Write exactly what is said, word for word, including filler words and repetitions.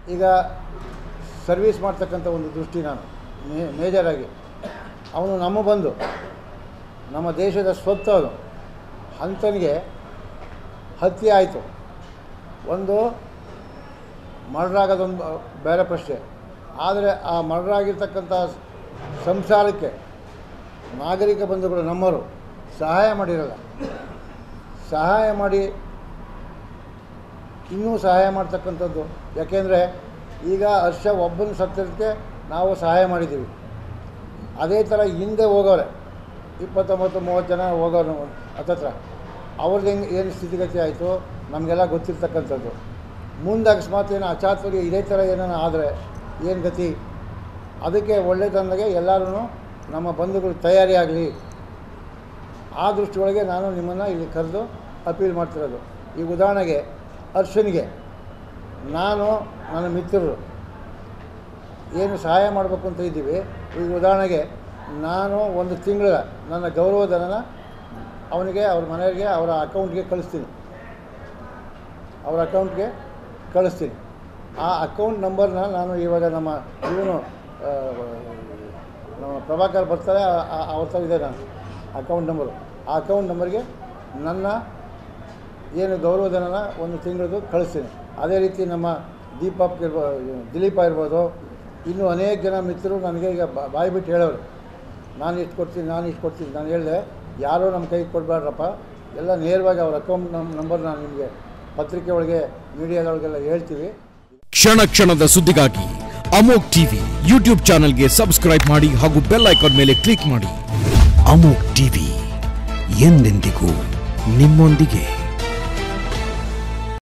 ಈಗ ಸರ್ವಿಸ್ ಮಾಡ್ತಕ್ಕಂಥ ಒಂದು ದೃಷ್ಟಿ ನಾನು ಮೇಜರಾಗಿ ಅವನು ನಮ್ಮ ಬಂದು ನಮ್ಮ ದೇಶದ ಸ್ವತ್ತು ಅವನು ಅಂಥನಿಗೆ ಹತ್ಯೆ ಆಯಿತು. ಒಂದು ಮರ್ಡರ್ ಆಗೋದೊಂದು ಬೇರೆ ಪ್ರಶ್ನೆ, ಆದರೆ ಆ ಮರ್ಡರ್ ಆಗಿರ್ತಕ್ಕಂಥ ಸಂಸಾರಕ್ಕೆ ನಾಗರಿಕ ಬಂಧುಗಳು ನಮ್ಮವರು ಸಹಾಯ ಮಾಡಿರಲ್ಲ. ಸಹಾಯ ಮಾಡಿ ಇನ್ನೂ ಸಹಾಯ ಮಾಡ್ತಕ್ಕಂಥದ್ದು. ಯಾಕೆಂದರೆ ಈಗ ಹರ್ಷ ಒಬ್ಬನ ಸತ್ತಿರೋದಕ್ಕೆ ನಾವು ಸಹಾಯ ಮಾಡಿದ್ದೀವಿ. ಅದೇ ಥರ ಹಿಂದೆ ಹೋಗೋರೆ ಇಪ್ಪತ್ತೊಂಬತ್ತು ಮೂವತ್ತು ಜನ ಹೋಗೋರು ಹತ್ತತ್ರ, ಅವ್ರದ್ದು ಹೆಂಗೆ ಏನು ಸ್ಥಿತಿಗತಿ ಆಯಿತು ನಮಗೆಲ್ಲ ಗೊತ್ತಿರ್ತಕ್ಕಂಥದ್ದು. ಮುಂದೆ ಅಕಸ್ಮಾತ್ ಏನು ಅಚಾತುರ್ಯ ಇದೇ ಥರ ಏನಾನ ಆದರೆ ಏನು ಗತಿ? ಅದಕ್ಕೆ ಒಳ್ಳೆಯದನ್ನಾಗೆ ಎಲ್ಲರೂ ನಮ್ಮ ಬಂಧುಗಳು ತಯಾರಿ ಆಗಲಿ, ಆ ದೃಷ್ಟಿಯೊಳಗೆ ನಾನು ನಿಮ್ಮನ್ನು ಇಲ್ಲಿ ಕರೆದು ಅಪೀಲ್ ಮಾಡ್ತಿರೋದು. ಈಗ ಉದಾಹರಣೆಗೆ ಹರ್ಷನಿಗೆ ನಾನು ನನ್ನ ಮಿತ್ರರು ಏನು ಸಹಾಯ ಮಾಡಬೇಕು ಅಂತ ಇದ್ದೀವಿ. ಈಗ ಉದಾಹರಣೆಗೆ ನಾನು ಒಂದು ತಿಂಗಳ ನನ್ನ ಗೌರವಧನನ ಅವನಿಗೆ ಅವ್ರ ಮನೆಯವರಿಗೆ ಅವರ ಅಕೌಂಟ್ಗೆ ಕಳಿಸ್ತೀನಿ ಅವರ ಅಕೌಂಟ್ಗೆ ಕಳಿಸ್ತೀನಿ ಆ ಅಕೌಂಟ್ ನಂಬರ್ನ ನಾನು ಇವಾಗ ನಮ್ಮ ಇವನು ನಮ್ಮ ಪ್ರಭಾಕರ್ ಬರ್ತಾರೆ, ಅವ್ರ ಥರ ಇದೆ ನಾನು ಅಕೌಂಟ್ ನಂಬರು. ಆ ಅಕೌಂಟ್ ನಂಬರ್ಗೆ ನನ್ನ ಏನು ಗೌರವಧನನ ಒಂದು ತಿಂಗಳದು ಕಳಿಸ್ತೀನಿ. ಅದೇ ರೀತಿ ನಮ್ಮ ದೀಪಕ್ ಇರ್ಬೋದು, ದಿಲೀಪ ಇರ್ಬೋದು, ಇನ್ನೂ ಅನೇಕ ಜನ ಮಿತ್ರರು ನನಗೆ ಈಗ ಬಾಯಿ ಬಿಟ್ಟು ಹೇಳೋರು, ನಾನು ಇಷ್ಟು ಕೊಡ್ತೀನಿ ನಾನು ಇಷ್ಟು ಕೊಡ್ತೀನಿ. ನಾನು ಹೇಳಿದೆ, ಯಾರೂ ನಮ್ಮ ಕೈಗೆ ಕೊಡಬೇಡ್ರಪ್ಪ, ಎಲ್ಲ ನೇರವಾಗಿ ಅವ್ರ ಅಕೌಂಟ್ ನಂಬರ್ ನಾನು ನಿಮಗೆ ಪತ್ರಿಕೆ ಒಳಗೆ ಮೀಡಿಯಾದೊಳಗೆಲ್ಲ ಹೇಳ್ತೀವಿ. ಕ್ಷಣ ಕ್ಷಣದ ಸುದ್ದಿಗಾಗಿ ಅಮೋಕ್ ಟಿವಿ ಯೂಟ್ಯೂಬ್ ಚಾನೆಲ್ಗೆ ಸಬ್ಸ್ಕ್ರೈಬ್ ಮಾಡಿ ಹಾಗೂ ಬೆಲ್ ಐಕಾನ್ ಮೇಲೆ ಕ್ಲಿಕ್ ಮಾಡಿ. ಅಮೋಕ್ ಟಿವಿ ಎಂದೆಂದಿಗೂ ನಿಮ್ಮೊಂದಿಗೆ.